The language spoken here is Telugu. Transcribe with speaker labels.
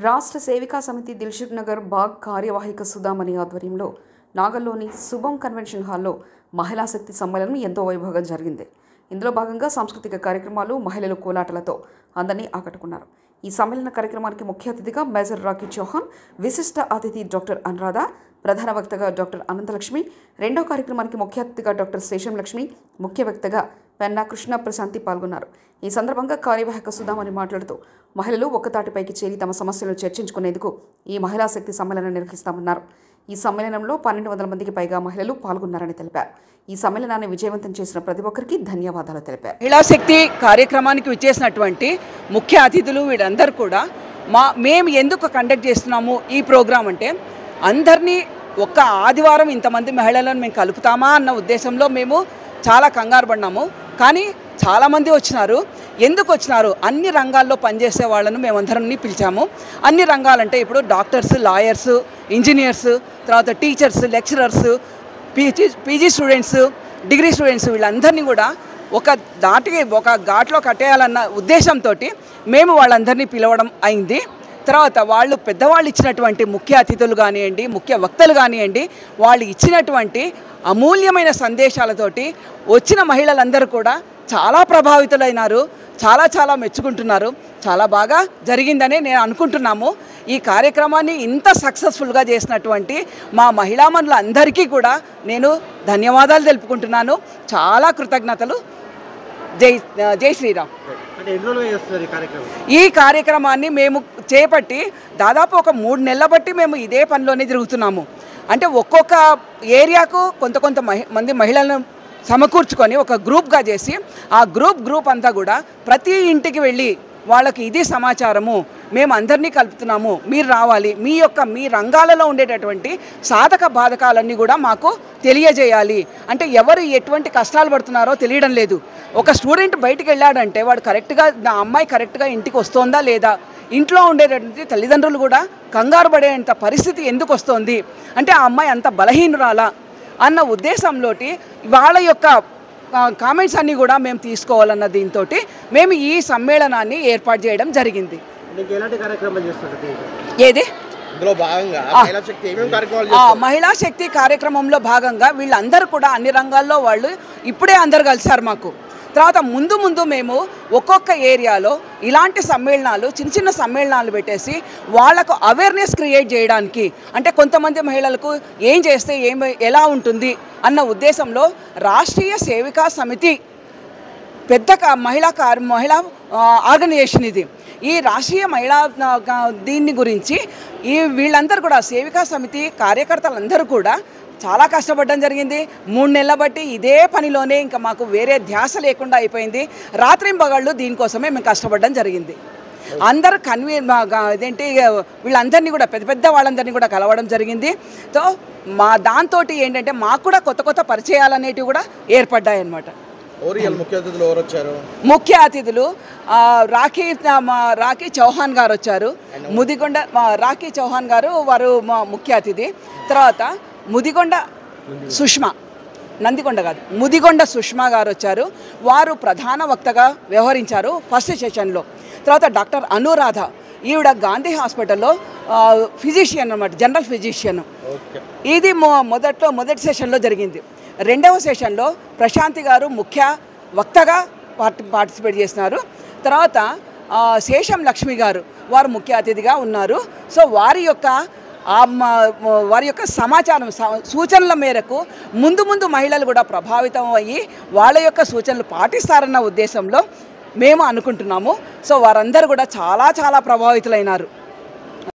Speaker 1: రాష్ట్ర సేవికా సమితి దిల్సుఖ్ నగర్ బాగ్ కార్యవాహిక సుధామణి ఆధ్వర్యంలో నాగల్లోని శుభం కన్వెన్షన్ హాల్లో మహిళా శక్తి సమ్మేళనం ఎంతో వైభవంగా జరిగింది. ఇందులో భాగంగా సాంస్కృతిక కార్యక్రమాలు, మహిళల కోలాటలతో అందరినీ ఆకట్టుకున్నారు. ఈ సమ్మేళన కార్యక్రమానికి ముఖ్య అతిథిగా మేజర్ రాకీ చౌహాన్, విశిష్ట అతిథి డాక్టర్ అనురాధ, ప్రధాన వక్తగా డాక్టర్ అనంతలక్ష్మి, రెండో కార్యక్రమానికి ముఖ్య అతిథిగా డాక్టర్ శేషం లక్ష్మి, ముఖ్య వక్తగా పెన్నా కృష్ణ ప్రశాంతి పాల్గొన్నారు. ఈ సందర్భంగా కార్యవాహక సుధామణి మాట్లాడుతూ మహిళలు ఒక్కతాటిపైకి చేరి తమ సమస్యలను చర్చించుకునేందుకు ఈ మహిళా శక్తి సమ్మేళనం నిర్వహిస్తామన్నారు. ఈ సమ్మేళనంలో 1200 మందికి పైగా మహిళలు పాల్గొన్నారని తెలిపారు. ఈ సమ్మేళనాన్ని విజయవంతం చేసిన ప్రతి ఒక్కరికి ధన్యవాదాలు తెలిపారు.
Speaker 2: మహిళా శక్తి కార్యక్రమానికి విచ్చేసినటువంటి ముఖ్య అతిథులు వీళ్ళందరూ కూడా మేము ఎందుకు కండక్ట్ చేస్తున్నాము ఈ ప్రోగ్రాం అంటే, అందరినీ ఒక్క ఆదివారం ఇంతమంది మహిళలను మేము కలుపుతామా అన్న ఉద్దేశంలో మేము చాలా కంగారు పడినాము. కానీ చాలామంది వచ్చినారు. ఎందుకు వచ్చినారు? అన్ని రంగాల్లో పనిచేసే వాళ్ళను మేమందరినీ పిలిచాము. అన్ని రంగాలంటే ఇప్పుడు డాక్టర్స్, లాయర్స్, ఇంజనీర్స్, తర్వాత teachers, lecturers, PG students, degree students, వీళ్ళందరినీ కూడా ఒక ఘాట్లో కట్టేయాలన్న ఉద్దేశంతో మేము వాళ్ళందరినీ పిలవడం అయింది. తర్వాత వాళ్ళు పెద్దవాళ్ళు ఇచ్చినటువంటి ముఖ్య అతిథులు కానివ్వండి, ముఖ్య వక్తలు కానివ్వండి, వాళ్ళు ఇచ్చినటువంటి అమూల్యమైన సందేశాలతోటి వచ్చిన మహిళలందరూ కూడా చాలా ప్రభావితులైనారు. చాలా మెచ్చుకుంటున్నారు. చాలా బాగా జరిగిందని నేను అనుకుంటున్నాము. ఈ కార్యక్రమాన్ని ఇంత సక్సెస్ఫుల్గా చేసినటువంటి మా మహిళామణులందరికీ కూడా నేను ధన్యవాదాలు తెలుపుకుంటున్నాను. చాలా కృతజ్ఞతలు. జై శ్రీరామ్. ఈ కార్యక్రమాన్ని మేము చేపట్టి దాదాపు ఒక 3 నెలల బట్టి మేము ఇదే పనిలోనే తిరుగుతున్నాము. అంటే ఒక్కొక్క ఏరియాకు కొంతమంది మహిళలను సమకూర్చుకొని ఒక గ్రూప్గా చేసి ఆ గ్రూప్ అంతా కూడా ప్రతి ఇంటికి వెళ్ళి వాళ్ళకి ఇది సమాచారము, మేము అందరినీ కలుపుతున్నాము, మీరు రావాలి, మీ రంగాలలో ఉండేటటువంటి సాధక బాధకాలన్నీ కూడా మాకు తెలియజేయాలి. అంటే ఎవరు ఎటువంటి కష్టాలు పడుతున్నారో తెలియడం లేదు. ఒక స్టూడెంట్ బయటికి వెళ్ళాడంటే వాడు కరెక్ట్గా, నా అమ్మాయి కరెక్ట్గా ఇంటికి వస్తుందా లేదా, ఇంట్లో ఉండేటటువంటి తల్లిదండ్రులు కూడా కంగారు పడేంత పరిస్థితి ఎందుకు వస్తుంది అంటే ఆ అమ్మాయి అంత బలహీనురాలా అన్న ఉద్దేశంలో వాళ్ళ యొక్క కామెంట్స్ అన్నీ కూడా మేము తీసుకోవాలన్న దీంతో మేము ఈ సమ్మేళనాన్ని ఏర్పాటు చేయడం జరిగింది. ఏది మహిళా శక్తి కార్యక్రమంలో భాగంగా వీళ్ళందరూ కూడా అన్ని రంగాల్లో వాళ్ళు ఇప్పుడే అందరు కలిసారు మాకు. తర్వాత ముందు మేము ఒక్కొక్క ఏరియాలో ఇలాంటి సమ్మేళనాలు, చిన్న సమ్మేళనాలు పెట్టేసి వాళ్లకు అవేర్నెస్ క్రియేట్ చేయడానికి, అంటే కొంతమంది మహిళలకు ఏం చేస్తే ఎలా ఉంటుంది అన్న ఉద్దేశంలో రాష్ట్రీయ సేవికా సమితి పెద్ద మహిళా ఆర్గనైజేషన్ ఇది. ఈ రాష్ట్రీయ మహిళా దీన్ని గురించి వీళ్ళందరూ కూడా సేవికా సమితి కార్యకర్తలందరూ కూడా చాలా కష్టపడడం జరిగింది. 3 నెలల బట్టి ఇదే పనిలోనే ఇంకా మాకు వేరే ధ్యాస లేకుండా అయిపోయింది. రాత్రింబగళ్ళు దీనికోసమే మేము కష్టపడడం జరిగింది. అందరూ ఇదేంటి వీళ్ళందరినీ కూడా పెద్ద వాళ్ళందరినీ కూడా కలవడం జరిగింది. సో దాంతో ఏంటంటే మాకు కూడా కొత్త పరిచయాలు కూడా ఏర్పడ్డాయి అన్నమాట. ముఖ్య అతిథులు రాకీ చౌహాన్ గారు వచ్చారు. ముదిగొండ రాకీ చౌహాన్ గారు వారు మా ముఖ్య అతిథి. తర్వాత ముదిగొండ సుష్మా గారు వచ్చారు. వారు ప్రధాన వక్తగా వ్యవహరించారు ఫస్ట్ సెషన్లో. తర్వాత డాక్టర్ అనురాధ, ఈవిడ గాంధీ హాస్పిటల్లో ఫిజిషియన్ అన్నమాట, జనరల్ ఫిజిషియన్. ఇది మొదటి సెషన్లో జరిగింది. రెండవ సెషన్లో ప్రశాంతి గారు ముఖ్య వక్తగా పార్టిసిపేట్ చేస్తున్నారు. తర్వాత శేషం లక్ష్మి గారు వారు ముఖ్య అతిథిగా ఉన్నారు. సో వారి యొక్క సమాచారం, సూచనల మేరకు ముందు మహిళలు కూడా ప్రభావితం అయ్యి వాళ్ళ యొక్క సూచనలు పాటిస్తారన్న ఉద్దేశంలో మేము అనుకుంటున్నాము. సో వారందరూ కూడా చాలా ప్రభావితులైనారు.